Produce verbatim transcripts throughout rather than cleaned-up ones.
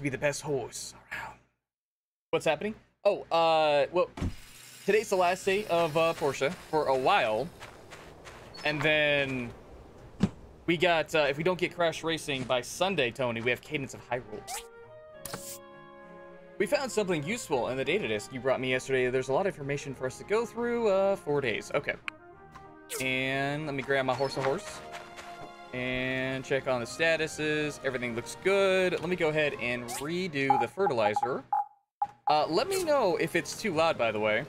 to be the best horse around. What's happening? Oh, uh, well, today's the last day of uh, Porsche for a while. And then we got, uh, if we don't get Crash Racing by Sunday, Tony, we have Cadence of Hyrule. We found something useful in the data disk you brought me yesterday. There's a lot of information for us to go through. Uh, four days. Okay. And let me grab my horse a horse. And check on the statuses. Everything looks good. Let me go ahead and redo the fertilizer. Uh, let me know if it's too loud, by the way.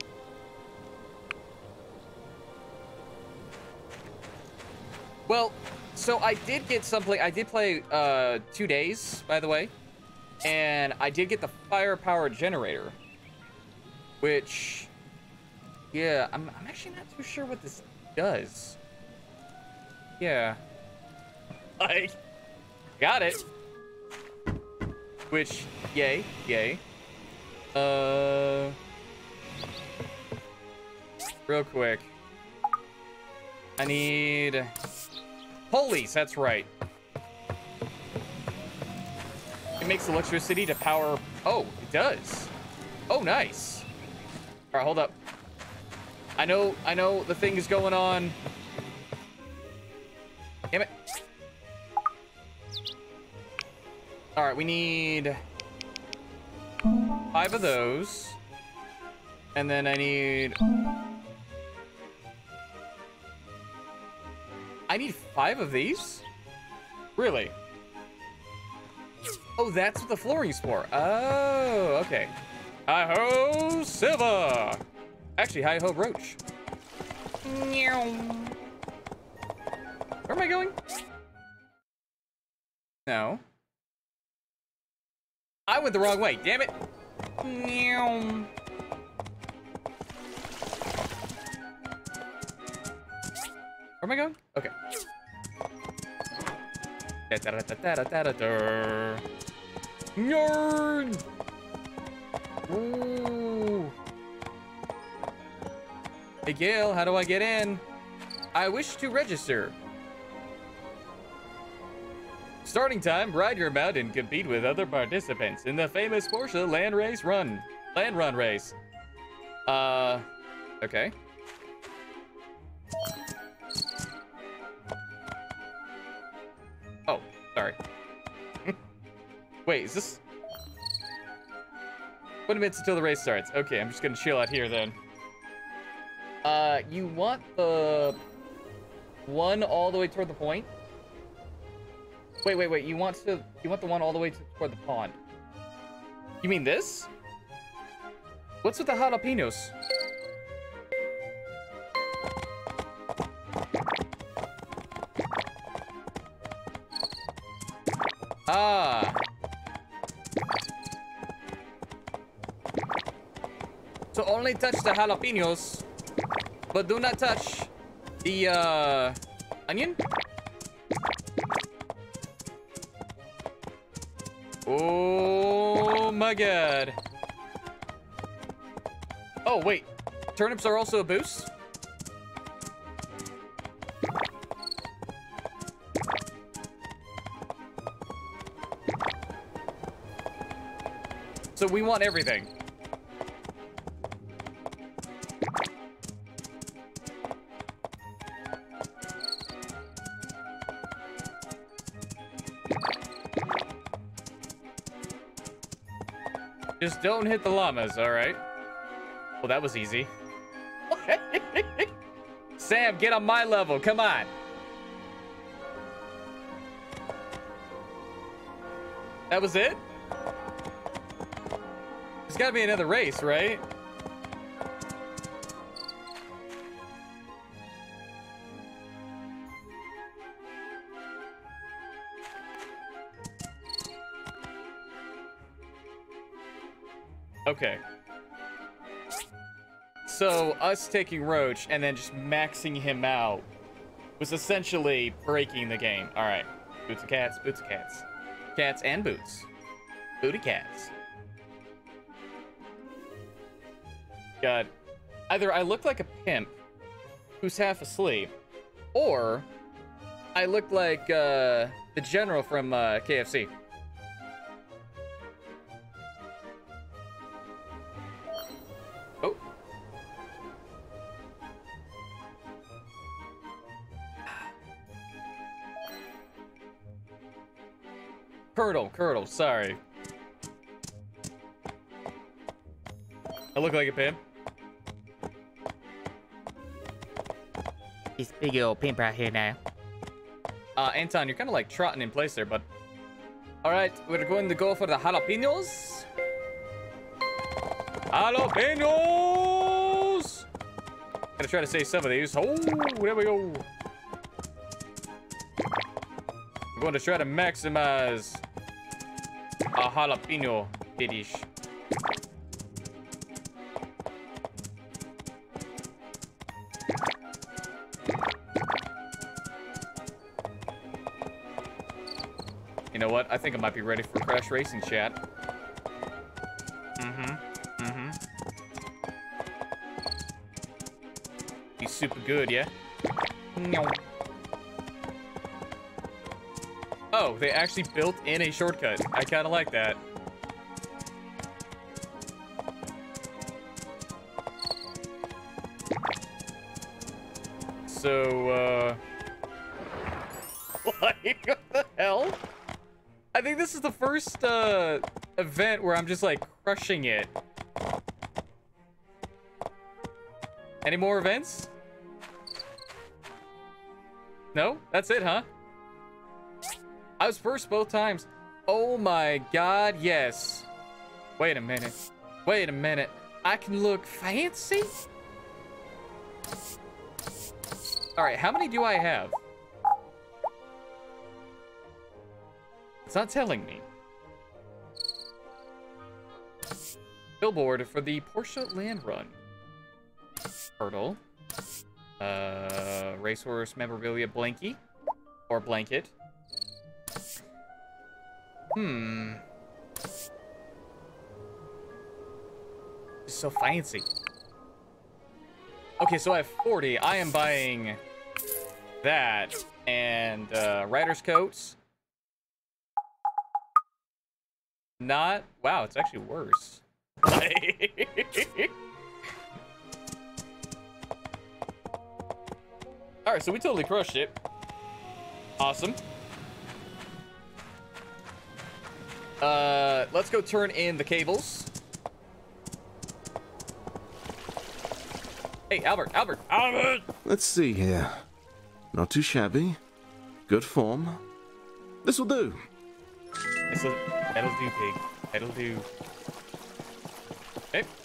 Well, so I did get something. I did play uh, two days, by the way. And I did get the firepower generator. Which, yeah, I'm, I'm actually not too sure what this does. Yeah. I got it. Which, yay, yay. Uh, real quick. I need pulleys, that's right. It makes electricity to power. Oh, it does. Oh, nice. All right, hold up. I know, I know the thing is going on. Damn it. All right, we need five of those. And then I need... I need five of these? Really? Oh, that's what the flooring's for. Oh, okay. Hi-ho, Silva! Actually, hi-ho, Roach. Where am I going? No. I went the wrong way, damn it. Where am I going? Okay. Nerd! Ooh. Hey, Gail, how do I get in? I wish to register. Starting time, ride your mount and compete with other participants in the famous Porsche Land Race Run. Land Run Race. Uh, okay. Oh, sorry. Wait, is this... twenty minutes until the race starts. Okay, I'm just gonna chill out here then. Uh, you want the one all the way toward the point? Wait, wait, wait. You want to? You want the one all the way to, toward the pond? You mean this? What's with the jalapenos? Ah. So only touch the jalapenos, but do not touch the uh, onion. Oh my god. Oh wait, turnips are also a boost? So we want everything. Just don't hit the llamas, all right? Well, that was easy. Sam, get on my level, come on. That was it? There's gotta be another race, right? Okay. So, us taking Roach and then just maxing him out was essentially breaking the game. Alright. Boots and cats, boots and cats. Cats and boots. Booty cats. God. Either I look like a pimp who's half asleep, or I look like uh, the general from uh, K F C. Colonel. Colonel, sorry. I look like a pimp. This big old pimp right here now. Uh, Anton, you're kind of like trotting in place there, bud. All right, we're going to go for the jalapenos. Jalapenos! Gonna try to say some of these. Oh, there we go. I'm going to try to maximize a jalapeno dish. You know what? I think I might be ready for Crash Racing chat. Mm-hmm. Mm-hmm. He's super good, yeah? No. Oh, they actually built in a shortcut. I kind of like that. So, uh... like, what the hell? I think this is the first, uh, event where I'm just, like, crushing it. Any more events? No? That's it, huh? I was first both times. Oh my god, yes. Wait a minute. Wait a minute. I can look fancy? Alright, how many do I have? It's not telling me. Billboard for the Porsche Land Run. Turtle. Uh, racehorse memorabilia blankie. Or blanket. Hmm. It's so fancy. Okay, so I have forty. I am buying that and uh, rider's coats. Not. Wow, it's actually worse. All right, so we totally crushed it. Awesome. Uh, let's go turn in the cables. Hey, Albert, Albert, Albert! Let's see here. Not too shabby. Good form. This will do. This'll, that'll do, pig. That'll do. Okay.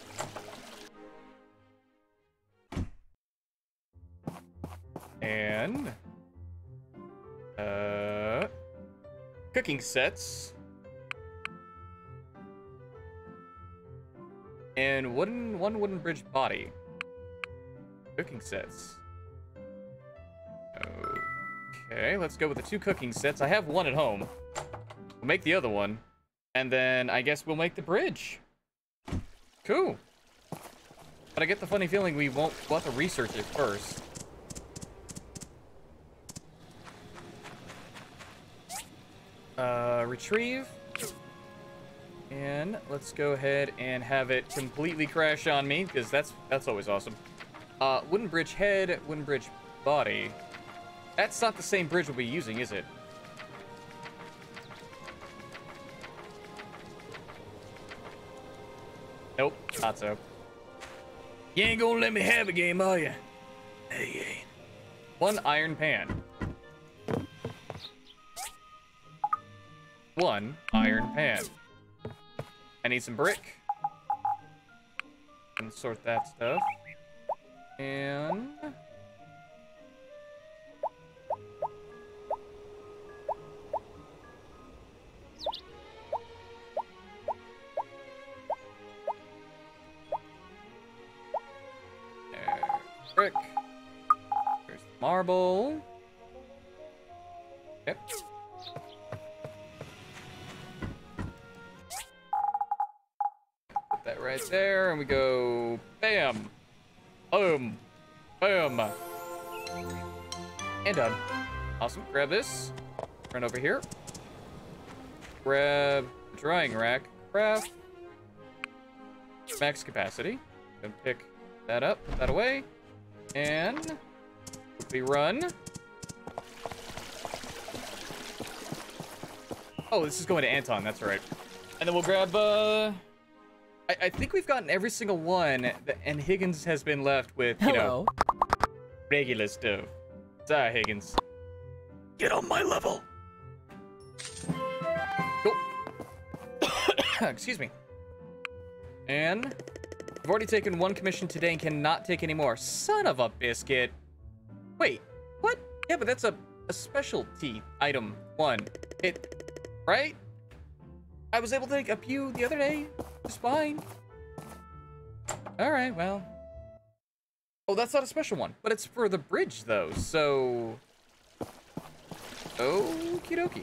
And... Uh... Cooking sets. And wooden, one wooden bridge body. Cooking sets. Okay, let's go with the two cooking sets. I have one at home. We'll make the other one. And then I guess we'll make the bridge. Cool. But I get the funny feeling we won't, we'll have to research it first. Uh, retrieve. And let's go ahead and have it completely crash on me, because that's that's always awesome. Uh, wooden bridge head, wooden bridge body. That's not the same bridge we'll be using, is it? Nope, not so. You ain't gonna let me have a game, are you? Hey, ain't. One iron pan. One iron pan. I need some brick. And sort that stuff. And... There's brick. There's marble. Yep. Put that right there, and we go bam, boom, boom, and done. Awesome. Grab this. Run over here. Grab the drying rack. Craft. Max capacity. Then pick that up, put that away, and we run. Oh, this is going to Anton. That's right. And then we'll grab, uh... I, I think we've gotten every single one, that, and Higgins has been left with, you Hello. know, regular stuff. Sorry, Higgins. Get on my level. Go. Excuse me. And I've already taken one commission today and cannot take any more. Son of a biscuit. Wait, what? Yeah, but that's a, a specialty item one. It, right? I was able to take a few the other day. It's fine. All right, well. Oh, that's not a special one, but it's for the bridge though, so. Okie dokie.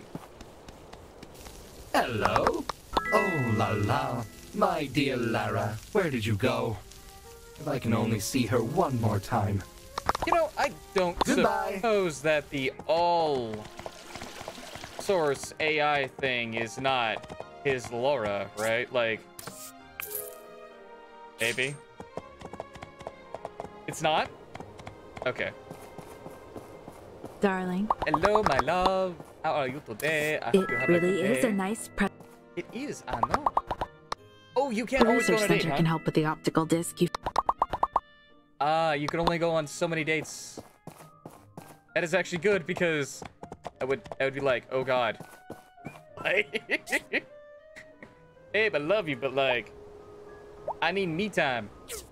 Hello? Oh la la, my dear Lara, where did you go? If I can only see her one more time. You know, I don't Goodbye. suppose that the all source A I thing is not his Laura, right? Like, maybe? It's not? Okay. Darling, Hello, my love. How are you today? I hope it you have really a good is day. a nice pre- It is, I know. Oh, you The can't always go research on a date, center huh? can help with the optical disc. You Ah, you can only go on so many dates. That is actually good because I would I would be like, oh god. Like, hey, I love you, but like, I need me time.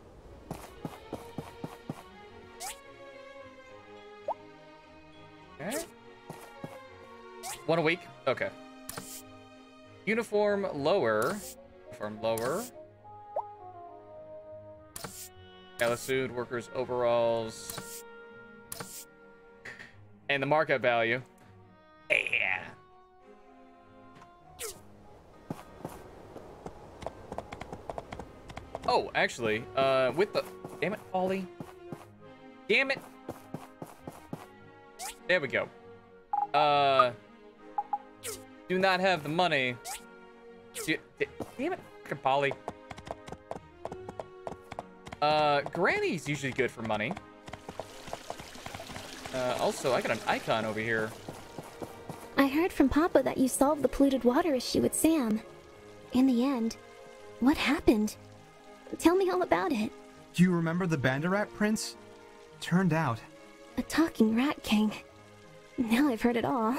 Okay. One a week? Okay. Uniform lower. Uniform lower. Suit, workers' overalls. And the markup value. Yeah. Oh, actually, uh, with the... Damn it, Ollie. Damn it. There we go. Uh... Do not have the money. Do, damn it, fucking Polly. Uh, Granny's usually good for money. Uh, also, I got an icon over here. I heard from Papa that you solved the polluted water issue with Sam. In the end, what happened? Tell me all about it. Do you remember the Bandarat Prince? Turned out. A talking rat king. Now I've heard it all.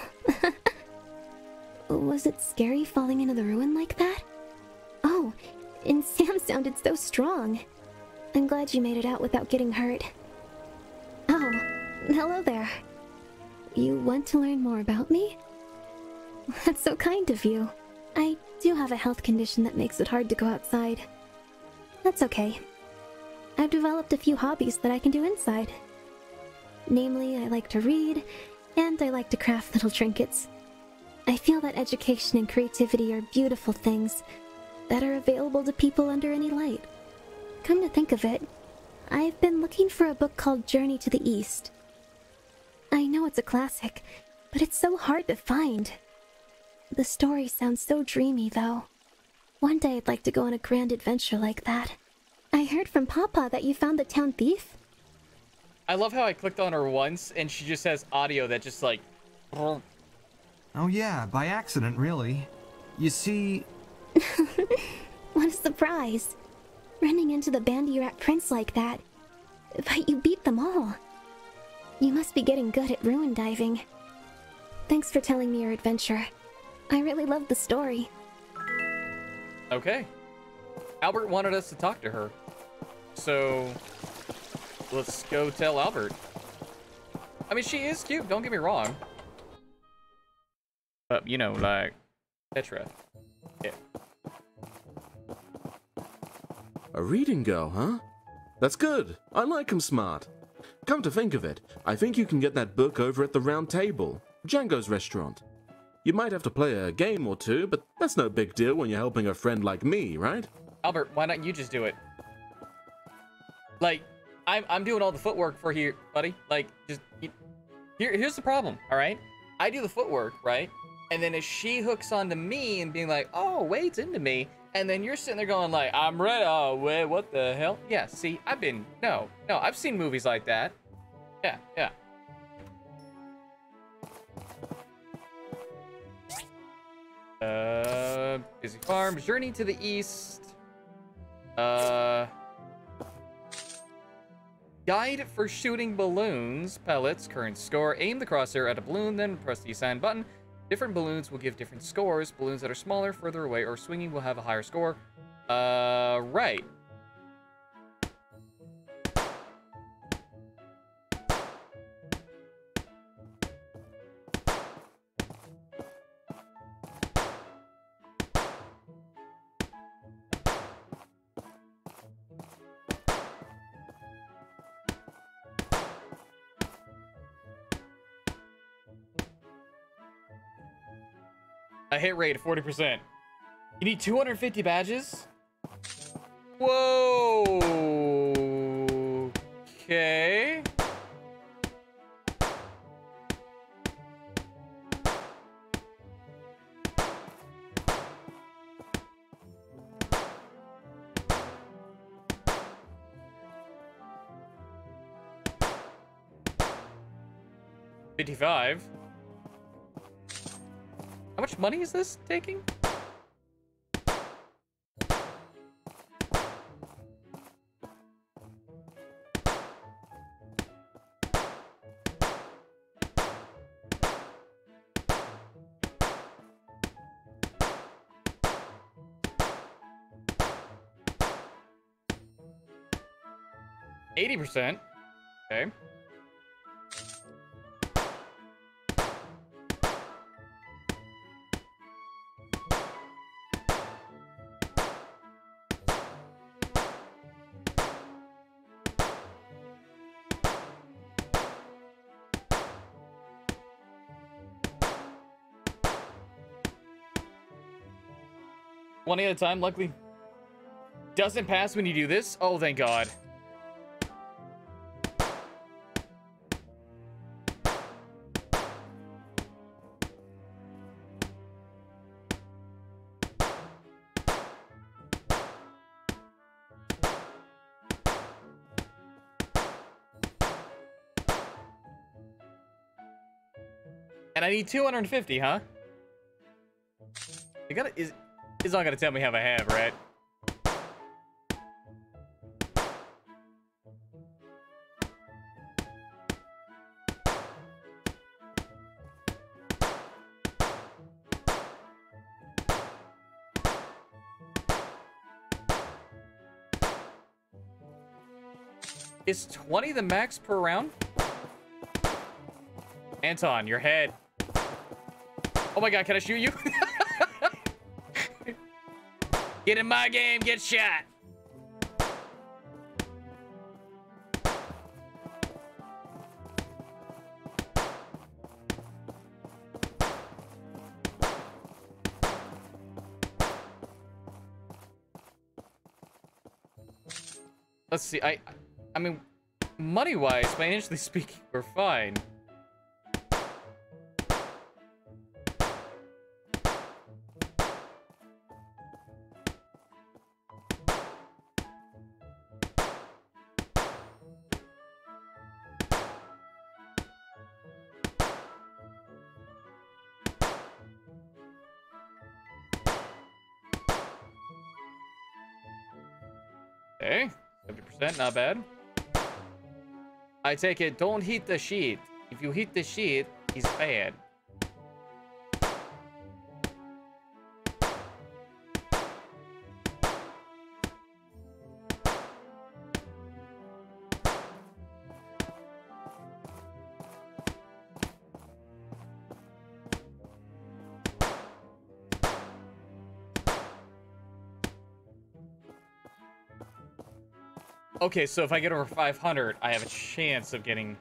Was it scary falling into the ruin like that? Oh, and Sam sounded so strong. I'm glad you made it out without getting hurt. Oh, hello there. You want to learn more about me? That's so kind of you. I do have a health condition that makes it hard to go outside. That's okay. I've developed a few hobbies that I can do inside. Namely, I like to read, and I like to craft little trinkets. I feel that education and creativity are beautiful things that are available to people under any light. Come to think of it, I've been looking for a book called Journey to the East. I know it's a classic, but it's so hard to find. The story sounds so dreamy, though. One day I'd like to go on a grand adventure like that. I heard from Papa that you found the town thief. I love how I clicked on her once and she just has audio that just like... Oh yeah, by accident, really. You see... What a surprise. Running into the Bandy-Rat Prince like that. But you beat them all. You must be getting good at ruin diving. Thanks for telling me your adventure. I really loved the story. Okay. Albert wanted us to talk to her. So, let's go tell Albert. I mean, she is cute, don't get me wrong. But, you know, like, Petra. Yeah. A reading girl, huh? That's good. I like 'em smart. Come to think of it, I think you can get that book over at the Round Table, Django's restaurant. You might have to play a game or two, but that's no big deal when you're helping a friend like me, right? Albert, why don't you just do it? Like, I'm, I'm doing all the footwork for here, buddy. Like, just, you, here, here's the problem, all right? I do the footwork, right? And then if she hooks onto me and being like, oh, Wade's into me, and then you're sitting there going like, I'm ready, oh, Wade, what the hell? Yeah, see, I've been, no, no, I've seen movies like that. Yeah, yeah. Uh, Busy Farm, Journey to the East. Uh, Guide for shooting balloons, pellets, current score. Aim the crosshair at a balloon, then press the assign button. Different balloons will give different scores. Balloons that are smaller, further away, or swinging will have a higher score. Uh, right. A hit rate of forty percent. You need two hundred fifty badges? Whoa. Okay. fifty-five. How much money is this taking? eighty percent. Okay. One at a time, luckily. Doesn't pass when you do this? Oh, thank God. And I need two hundred fifty, huh? You gotta, is, is not gonna tell me how I have, right? Is twenty the max per round? Anton, your head. Oh my God, can I shoot you? Get in my game, get shot. Let's see, I, I mean, money-wise, financially speaking, we're fine. Okay, seventy percent, not bad. I take it, don't hit the sheet. If you hit the sheet, it's bad. Okay, so if I get over five hundred, I have a chance of getting...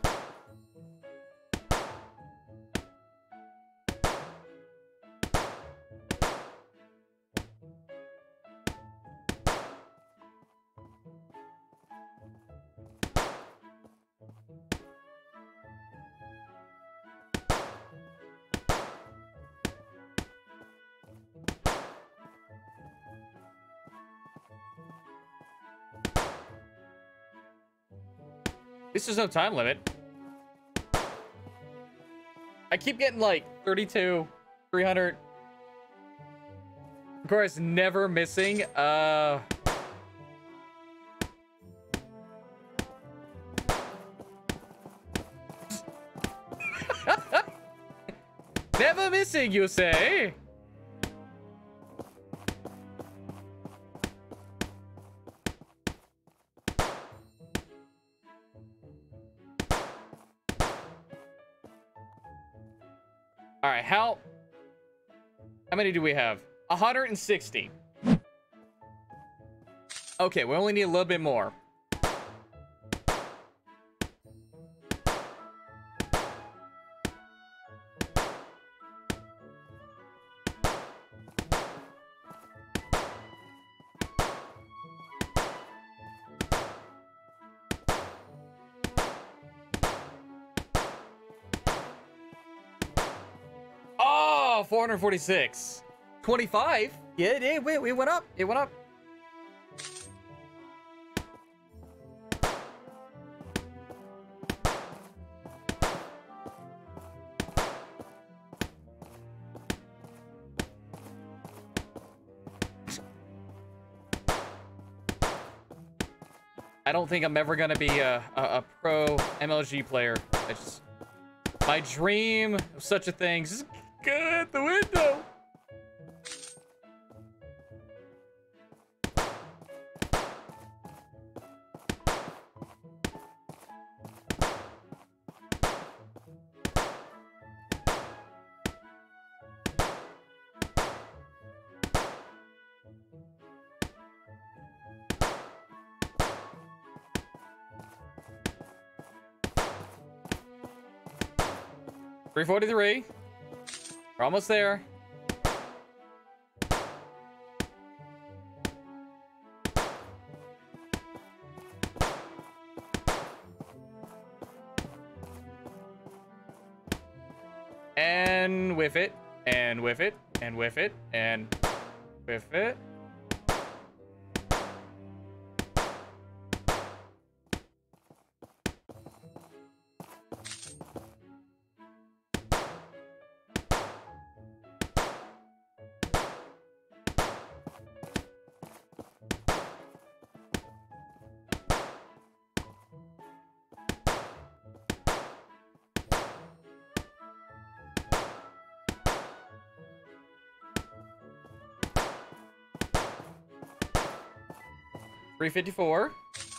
At least there's no time limit. I keep getting like thirty-two, three hundred. Of course, never missing. Uh... Never missing, you say? All right, how how many do we have? one hundred sixty. Okay, we only need a little bit more. Oh, four hundred forty-six. twenty-five? Yeah, it did. Wait, it went up. It went up. I don't think I'm ever gonna be a, a, a pro M L G player. I just, my dream of such a thing. Just get out the window. three forty-three. We're almost there. And whiff it, and whiff it, and whiff it, and whiff it. three fifty-four.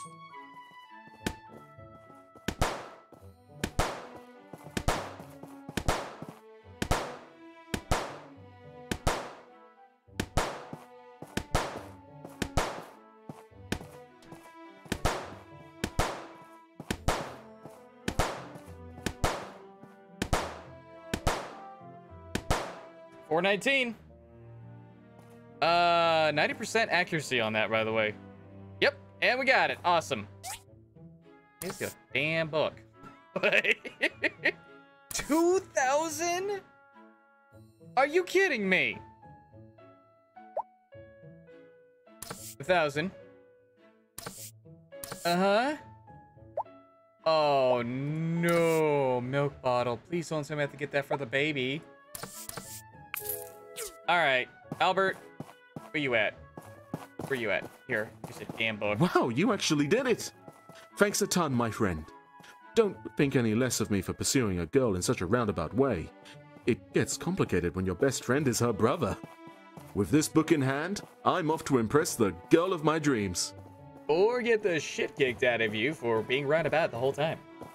four nineteen. Uh, ninety percent accuracy on that, by the way. Yep, and we got it. Awesome. Here's your damn book. two thousand? Are you kidding me? one thousand. Uh-huh. Oh, no. Milk bottle. Please don't tell me I have to get that for the baby. All right, Albert, where you at? Where you at? Here, here's a damn book. Wow, you actually did it! Thanks a ton, my friend. Don't think any less of me for pursuing a girl in such a roundabout way. It gets complicated when your best friend is her brother. With this book in hand, I'm off to impress the girl of my dreams. Or get the shit kicked out of you for being roundabout the whole time.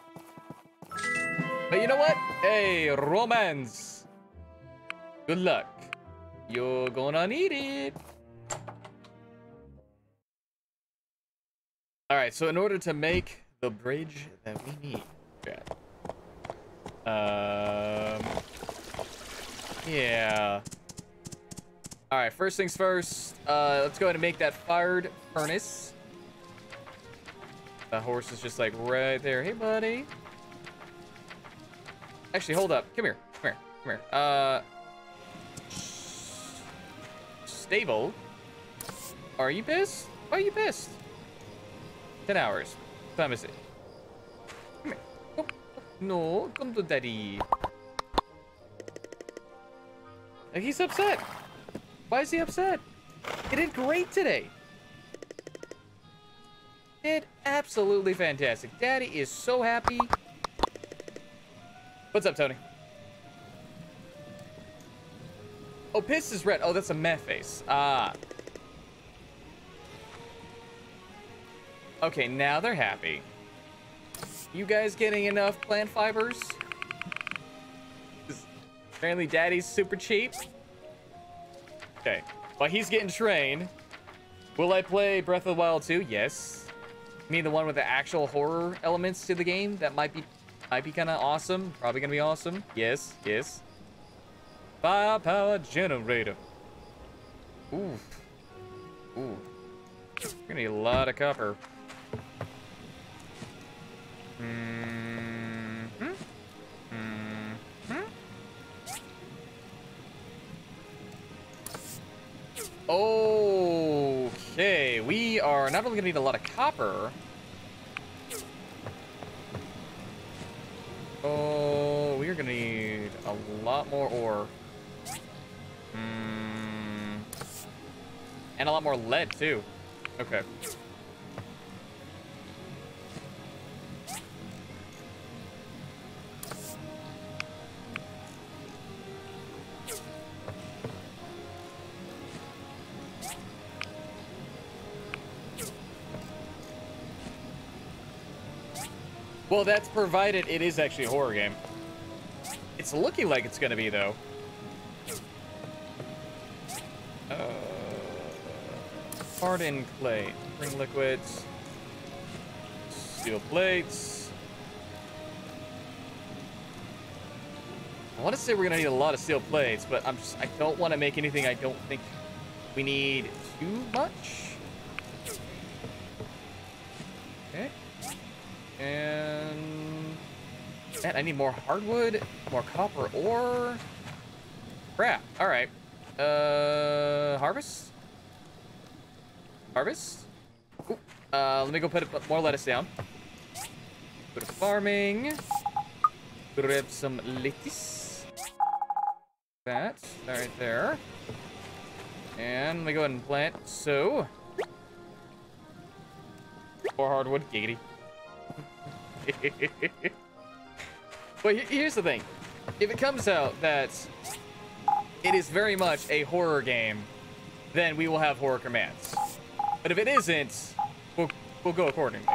But you know what? Hey, romance. Good luck. You're gonna need it. All right, so in order to make the bridge that we need, um, yeah. All right, first things first. Uh, let's go ahead and make that fired furnace. The horse is just like right there. Hey, buddy. Actually, hold up. Come here. Come here. Come here. Uh, stable. Are you pissed? Why are you pissed? Ten hours. What time is it? Come here. Come. No, come to daddy. Like, he's upset. Why is he upset? He did great today. Did absolutely fantastic. Daddy is so happy. What's up, Tony? Oh, piss is red. Oh, that's a meh face. Ah. Okay, now they're happy. You guys getting enough plant fibers? Apparently Daddy's super cheap. Okay. While he's getting trained, will I play Breath of the Wild two? Yes. You mean the one with the actual horror elements to the game? That might be might be kind of awesome. Probably gonna be awesome. Yes, yes. Firepower generator. Ooh. Ooh. We're gonna need a lot of copper. Mm-hmm. Mm-hmm. Okay, we are not only gonna need a lot of copper. Oh, we are gonna need a lot more ore. Mm. And a lot more lead too. Okay. Well, that's provided it is actually a horror game. It's looking like it's gonna be, though. Uh, hardened clay, spring liquids, steel plates. I want to say we're gonna need a lot of steel plates, but I'm just I don't want to make anything I don't think we need too much. Okay. And man, I need more hardwood, more copper ore. Crap. All right. Uh, harvest. Harvest. Ooh. Uh, let me go put a, more lettuce down. Go to farming. Grab some lettuce. That right there. And let me go ahead and plant. So, more hardwood. Giggity. But here's the thing. If it comes out that it is very much a horror game, then we will have horror commands. But if it isn't, we'll, we'll go accordingly.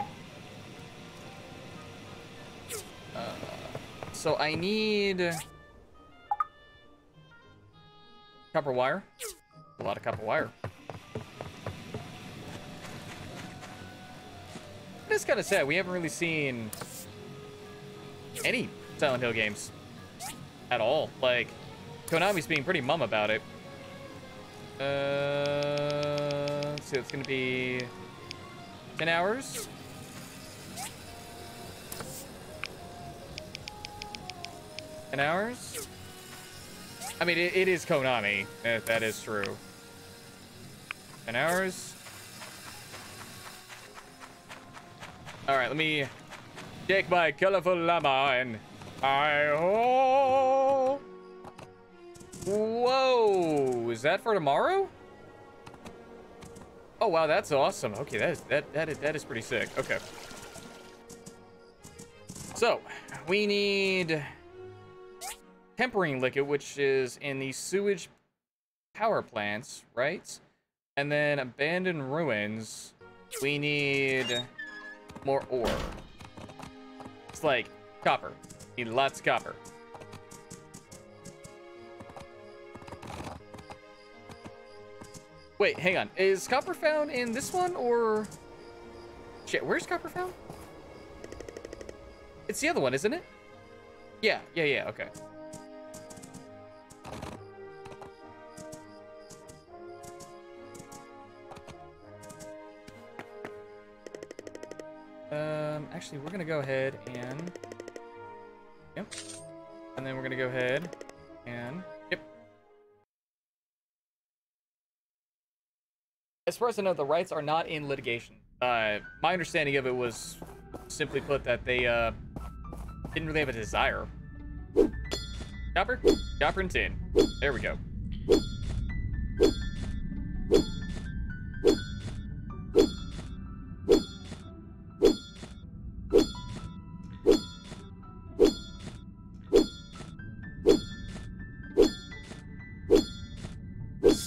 Uh, so I need copper wire. A lot of copper wire. It's kind of sad. We haven't really seen any Silent Hill games at all. Like, Konami's being pretty mum about it. Uh, let's see, it's gonna be ten hours. ten hours? I mean, it, it is Konami, if that is true. ten hours. All right, let me take my colorful llama and hi-ho. Whoa, is that for tomorrow? Oh wow, that's awesome. Okay, that is that that is that is pretty sick. Okay. So we need tempering liquid, which is in the sewage power plants, right? And then abandoned ruins. We need more ore. It's like copper. Need lots of copper. Wait, hang on. Is copper found in this one or... Shit, where's copper found? It's the other one, isn't it? Yeah, yeah, yeah, okay. Um, actually, we're gonna go ahead and... Yep. And then we're gonna go ahead and... Yep. As far as I know, the rights are not in litigation. Uh, my understanding of it was, simply put, that they, uh, didn't really have a desire. Copper? Copper and tin. There we go.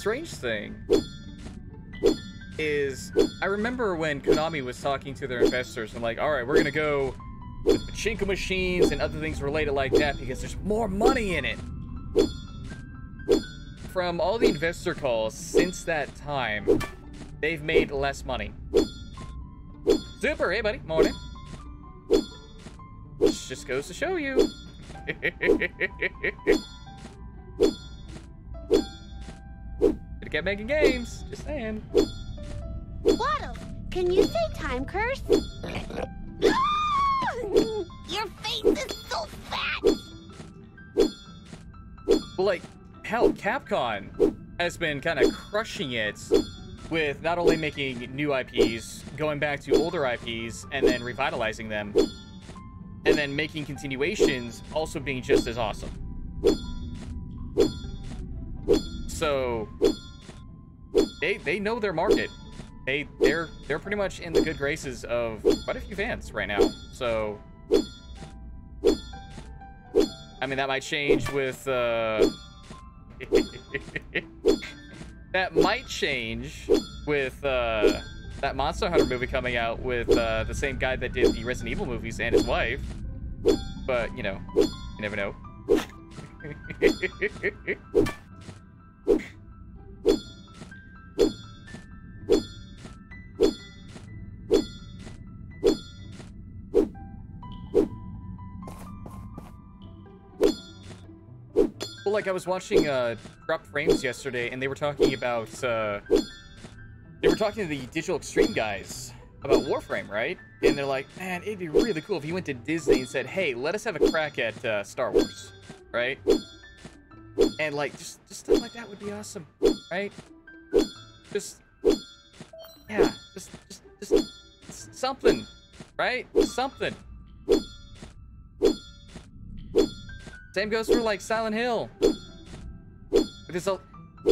strange thing is, I remember when Konami was talking to their investors and like, all right, we're gonna go with pachinko machines and other things related like that because there's more money in it. From all the investor calls since that time, they've made less money. Super, hey buddy, morning. This just goes to show you. Gotta get making games, just saying. Waddle, can you say time curse? Your face is so fat! Well, like, hell, Capcom has been kind of crushing it with not only making new I Ps, going back to older I Ps, and then revitalizing them, and then making continuations also being just as awesome. So, they they know their market. They they're they're pretty much in the good graces of quite a few fans right now. So, I mean, that might change with uh that might change with uh that Monster Hunter movie coming out with uh the same guy that did the Resident Evil movies and his wife. But, you know, you never know. Well, like, I was watching uh, Drop Frames yesterday, and they were talking about, uh, they were talking to the Digital Extreme guys about Warframe, right? And they're like, man, it'd be really cool if he went to Disney and said, hey, let us have a crack at uh, Star Wars, right? And, like, just, just stuff like that would be awesome, right? Just, yeah, just, just, just something, right? Something. Same goes for, like, Silent Hill. Because I'll...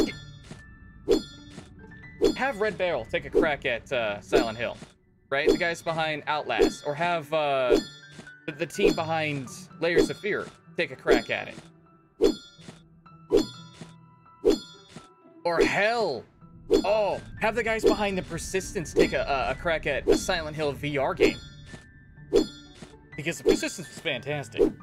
Have Red Barrel take a crack at uh, Silent Hill, right? The guys behind Outlast. Or have uh, the, the team behind Layers of Fear take a crack at it. Or hell, oh, have the guys behind The Persistence take a, a, a crack at a Silent Hill V R game. Because The Persistence was fantastic.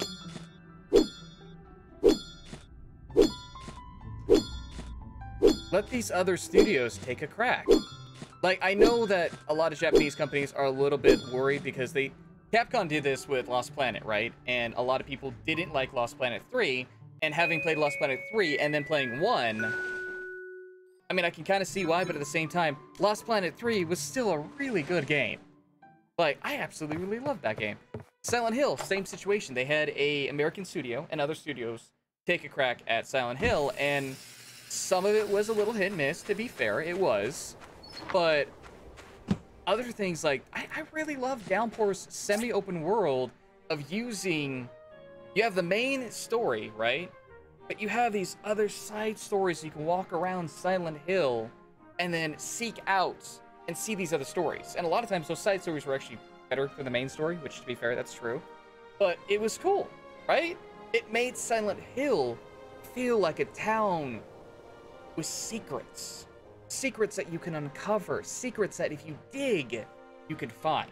Let these other studios take a crack. Like, I know that a lot of Japanese companies are a little bit worried because they... Capcom did this with Lost Planet, right? And a lot of people didn't like Lost Planet three, and having played Lost Planet three and then playing one... I mean, I can kind of see why, but at the same time, Lost Planet three was still a really good game. Like, I absolutely really loved that game. Silent Hill, same situation. They had a American studio and other studios take a crack at Silent Hill, and some of it was a little hit and miss, to be fair, it was. But other things like, I, I really love Downpour's semi-open world of using, you have the main story, right? But you have these other side stories so you can walk around Silent Hill and then seek out and see these other stories. And a lot of times those side stories were actually better than the main story, which, to be fair, that's true. But it was cool, right? It made Silent Hill feel like a town with secrets. Secrets that you can uncover. Secrets that if you dig, you can find.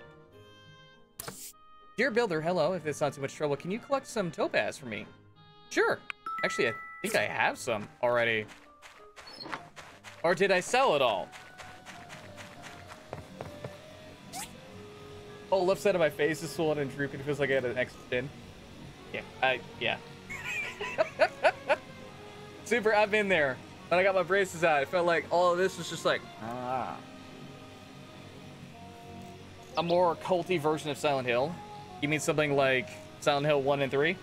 Dear Builder, hello. If it's not too much trouble, can you collect some topaz for me? Sure. Actually, I think I have some already. Or did I sell it all? Oh, left side of my face is swollen and drooping. It feels like I had an extra chin. Yeah, I, yeah. Super, I've been there. When I got my braces out, it felt like all of this was just like, ah. A more culty version of Silent Hill. You mean something like Silent Hill one and three?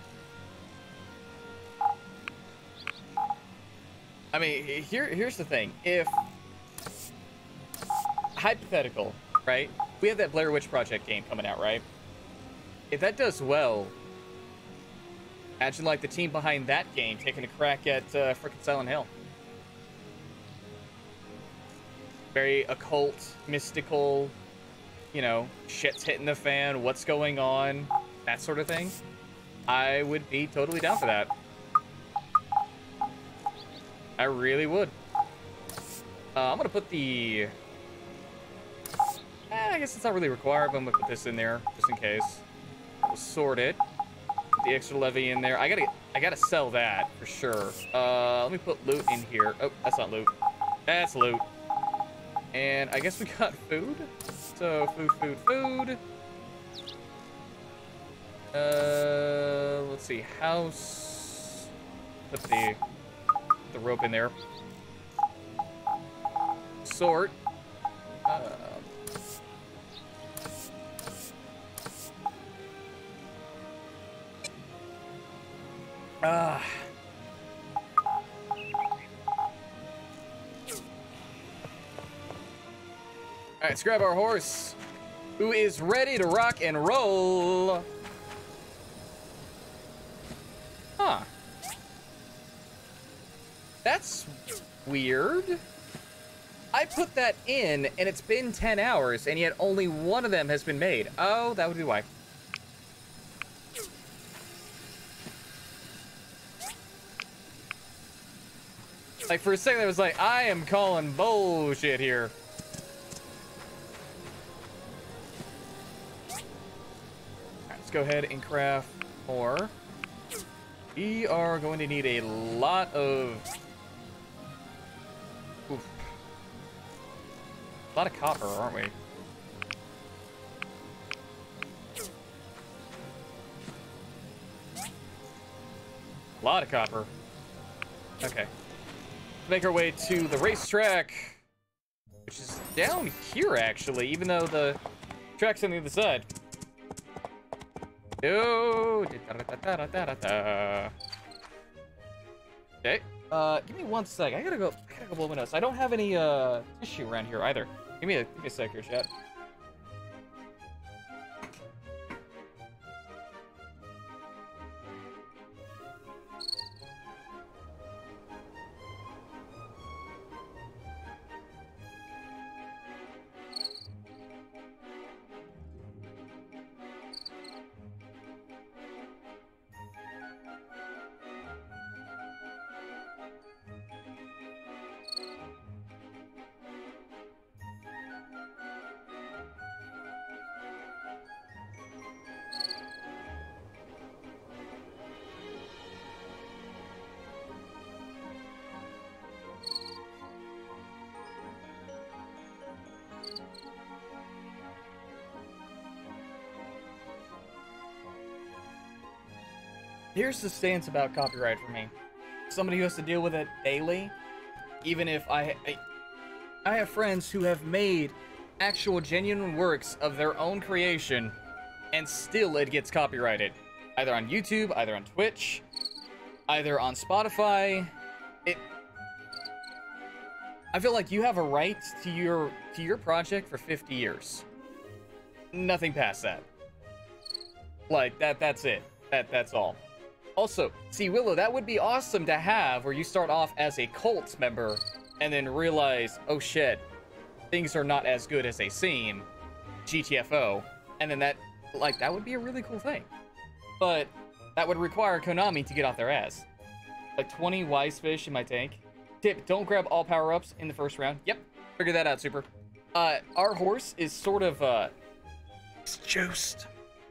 I mean, here, here's the thing. If, hypothetical, right? We have that Blair Witch Project game coming out, right? If that does well, imagine like the team behind that game taking a crack at uh, frickin' Silent Hill. Very occult, mystical, you know, shit's hitting the fan, what's going on, that sort of thing. I would be totally down for that. I really would. Uh, I'm gonna put the... Eh, I guess it's not really required, but I'm gonna put this in there, just in case. We'll sort it. Put the extra levy in there. I gotta, I gotta sell that, for sure. Uh, let me put loot in here. Oh, that's not loot. That's loot. And I guess we got food. So, food, food, food. Uh, let's see, house. Put the, the rope in there. Sort. Uh, Ah. All right, let's grab our horse, who is ready to rock and roll. Huh. That's weird. I put that in, and it's been ten hours, and yet only one of them has been made. Oh, that would be why. Like, for a second, I was like, I am calling bullshit here. Alright, let's go ahead and craft more. We are going to need a lot of... Oof. A lot of copper, aren't we? A lot of copper. Okay. Make our way to the racetrack, which is down here, actually, even though the track's on the other side. Oh, okay. Uh, give me one sec. I gotta go. I gotta go blow my nose. I don't have any uh tissue around here either. Give me a give me a sec here, chat. Here's the stance about copyright for me. Somebody who has to deal with it daily, even if I, I, I have friends who have made actual genuine works of their own creation, and still it gets copyrighted. Either on YouTube, either on Twitch, either on Spotify. It, I feel like you have a right to your to your project for fifty years. Nothing past that. Like that that's it. That that's all. Also, see, Willow, that would be awesome to have, where you start off as a cult member and then realize, oh shit, things are not as good as they seem, G T F O, and then that, like, that would be a really cool thing. But that would require Konami to get off their ass. Like twenty wise fish in my tank. Tip, don't grab all power-ups in the first round. Yep, figure that out, Super. Uh, our horse is sort of, uh, it's juiced.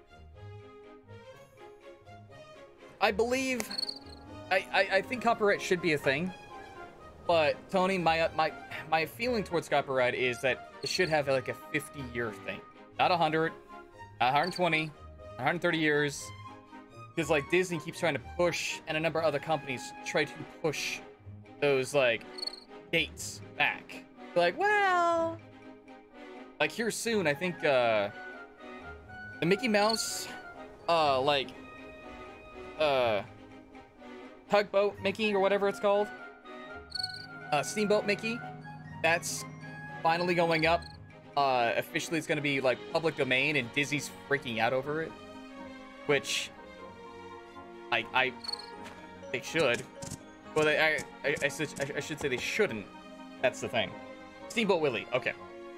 I believe, I, I, I think copyright should be a thing, but Tony, my my my feeling towards copyright is that it should have like a fifty year thing, not one hundred, not one hundred twenty, one hundred thirty years, because like Disney keeps trying to push, and a number of other companies try to push those like dates back. They're like, well, like here soon, I think uh, the Mickey Mouse, uh, like. Uh, Tugboat Mickey or whatever it's called. Uh, Steamboat Mickey. That's finally going up. Uh, officially it's going to be like public domain, and Disney's freaking out over it. Which, I, I, they should. Well, they, I, I, I, should, I should say they shouldn't. That's the thing. Steamboat Willie. Okay.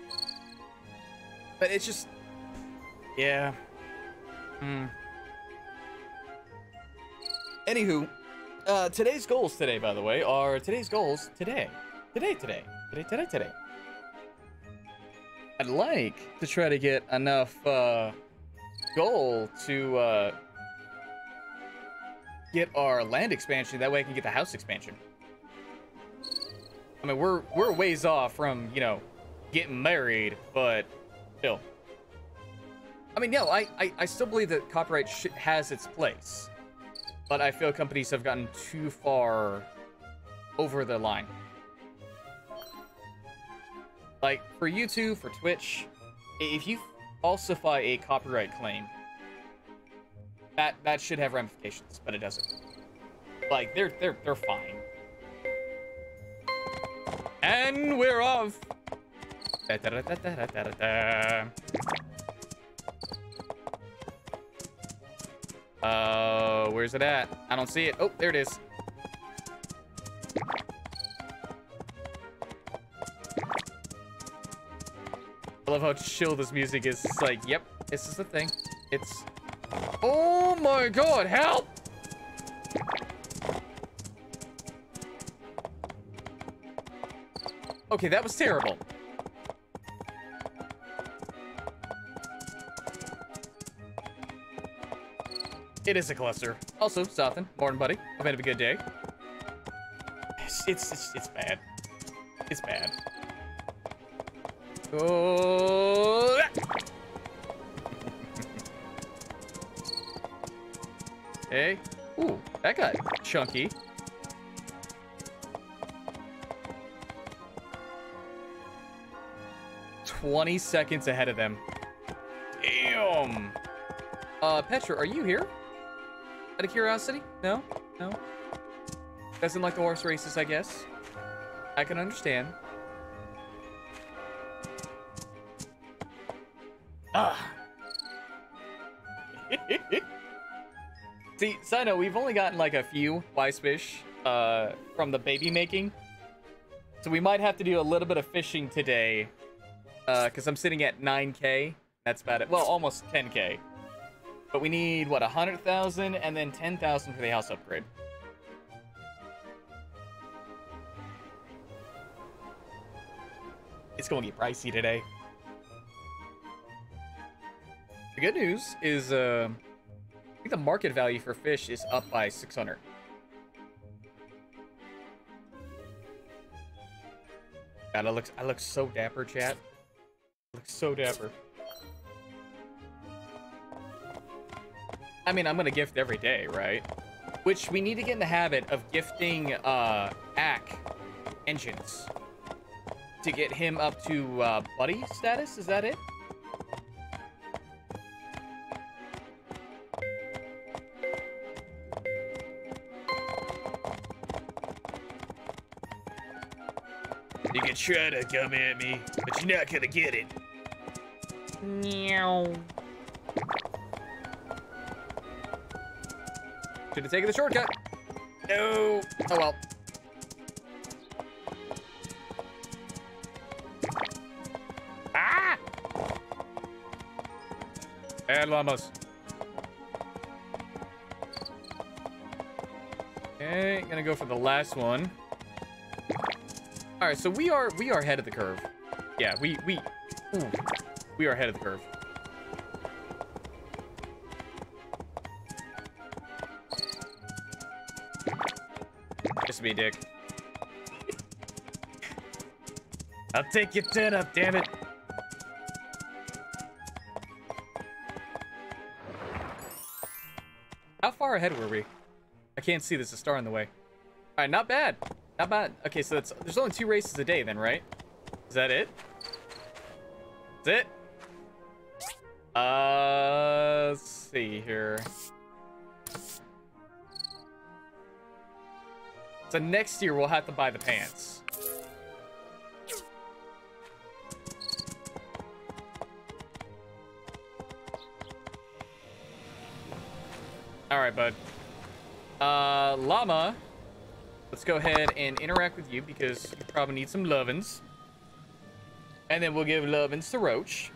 But it's just, yeah. Hmm. Anywho, uh, today's goals today, by the way, are today's goals today. Today, today. Today, today, today. I'd like to try to get enough uh, gold to uh, get our land expansion. That way I can get the house expansion. I mean, we're we're ways off from, you know, getting married, but still. I mean, no, I, I, I still believe that copyright sh has its place. But I feel companies have gotten too far over the line. Like, for YouTube, for Twitch, if you falsify a copyright claim, that that should have ramifications, but it doesn't. Like, they're they're they're fine. And we're off. Da, da, da, da, da, da, da, da. Uh, where's it at? I don't see it. Oh, there it is. I love how chill this music is. It's like, yep, this is the thing. It's... Oh my god, help! Okay, that was terrible. It is a cluster. Also, Zothan, morning, buddy. Hope you had a good day. It's, it's, it's, it's bad. It's bad. Oh! Hey. Ooh, that got chunky. twenty seconds ahead of them. Damn. Uh, Petra, are you here? Out of curiosity? No? No? Doesn't like the horse races, I guess. I can understand. Ah. See, side note, we've only gotten like a few wise fish uh, from the baby making. So we might have to do a little bit of fishing today. Because uh, I'm sitting at nine K. That's about it. Well, almost ten K. But we need, what, one hundred thousand and then ten thousand for the house upgrade. It's going to get pricey today. The good news is, uh, I think the market value for fish is up by six hundred. God, I look, I look so dapper, chat. I look so dapper. I mean, I'm gonna gift every day, right? Which we need to get in the habit of gifting uh, A C engines to get him up to uh, buddy status. Is that it? You can try to come at me, but you're not gonna get it. Meow. Should have taken the shortcut. No. Oh well. Ah! Bad llamas. Okay, gonna go for the last one. All right, so we are we are ahead of the curve. Yeah, we we ooh, we are ahead of the curve. Just be a dick. I'll take your ten up, damn it. How far ahead were we? I can't see. There's a star in the way. All right, not bad. Not bad. Okay, so that's, there's only two races a day then, right? Is that it? Is it? Uh, let's see here. So next year we'll have to buy the pants. All right, bud. Uh, Llama. Let's go ahead and interact with you because you probably need some lovin's. And then we'll give lovin's to Roach.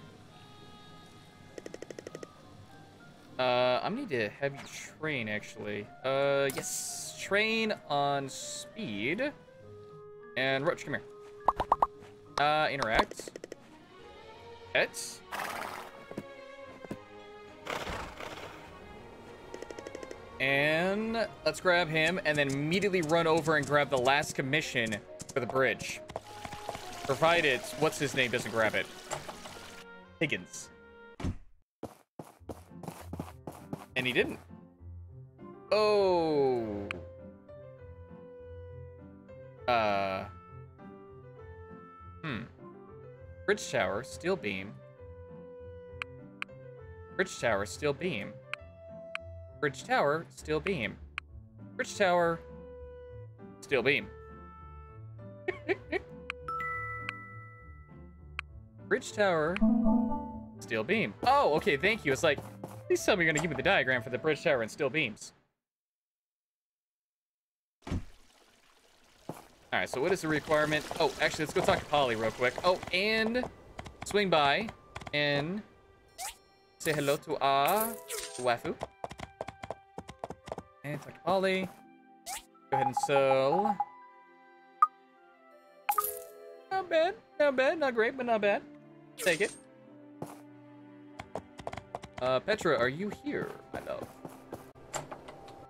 Uh, I need to have you train, actually. Uh, yes. Train on speed. And Roach, come here. Uh, interact. Pets. And let's grab him and then immediately run over and grab the last commission for the bridge. Provided, what's his name doesn't grab it. Higgins. And he didn't. Oh. Uh. Hmm. Bridge tower, steel beam. Bridge tower, steel beam. Bridge tower, steel beam. Bridge tower, steel beam. Bridge tower, steel beam. Oh, okay, thank you. It's like, please tell me you're gonna give me the diagram for the bridge tower and steel beams. Alright, so what is the requirement? Oh, actually, let's go talk to Polly real quick. Oh, and swing by and say hello to Ah Wafu. And talk to Polly. Go ahead and sell. Not bad, not bad, not great, but not bad. Take it. Uh, Petra, are you here, my love?